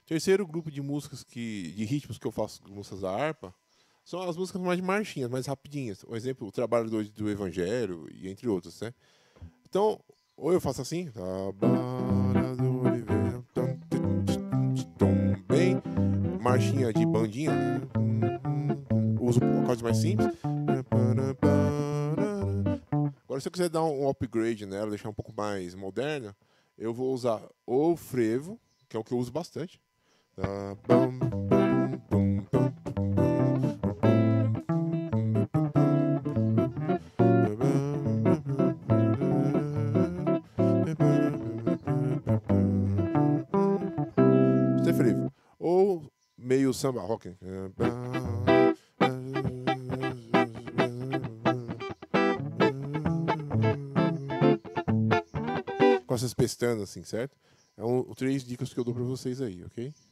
Terceiro grupo de músicas de ritmos que eu faço com músicas da harpa são as músicas mais de marchinhas, mais rapidinhas. Por exemplo, o Trabalho do Evangelho e entre outros, né? Então, ou eu faço assim, Trabalho do Oliveira, bem marchinha de bandinha, uso acordes mais simples. Agora, se eu quiser dar um upgrade nela, deixar um pouco mais moderna, eu vou usar o frevo, que é o que eu uso bastante. Isso é frevo. Ou meio samba rock. Com essas pestanas, assim, certo? É três dicas que eu dou pra vocês aí, ok?